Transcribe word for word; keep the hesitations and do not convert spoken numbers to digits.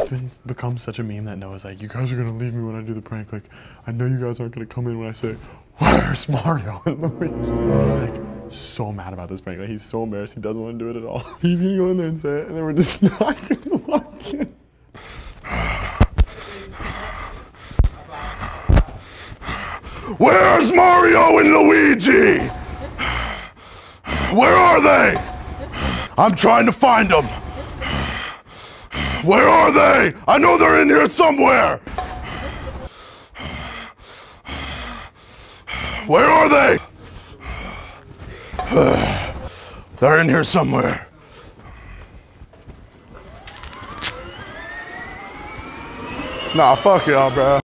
It's been become such a meme that Noah's like, you guys are gonna leave me when I do the prank. Like, I know you guys aren't gonna come in when I say, where's Mario and Luigi? He's like so mad about this prank. Like, he's so embarrassed. He doesn't want to do it at all. He's gonna go in there and say it, and then we're just not gonna like it. Where's Mario and Luigi? Where are they? I'm trying to find them. Where are they? I know they're in here somewhere. Where are they? They're in here somewhere. Nah, fuck y'all, bro.